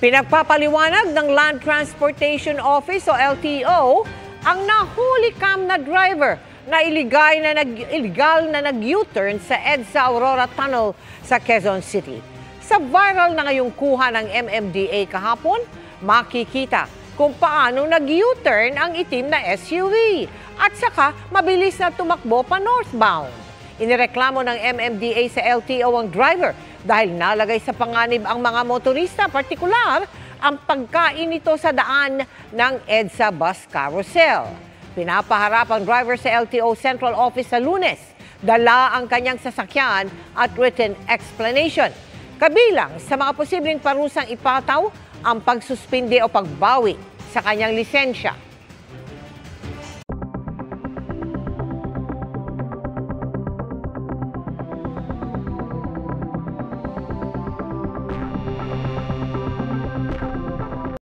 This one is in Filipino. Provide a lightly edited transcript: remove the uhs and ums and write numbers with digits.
Pinagpapaliwanag ng Land Transportation Office o LTO ang nahuli-cam na driver na illegal na nag-U-turn sa EDSA Aurora Tunnel sa Quezon City. Sa viral na ngayong kuha ng MMDA kahapon, makikita kung paano nag-U-turn ang itim na SUV at saka mabilis na tumakbo pa northbound. Inireklamo ng MMDA sa LTO ang driver dahil nalagay sa panganib ang mga motorista, partikular ang pagkain nito sa daan ng EDSA bus carousel. Pinapaharap ang driver sa LTO Central Office sa Lunes. Dala ang kanyang sasakyan at written explanation. Kabilang sa mga posibleng parusang ipataw ang pagsuspindi o pagbawi sa kanyang lisensya.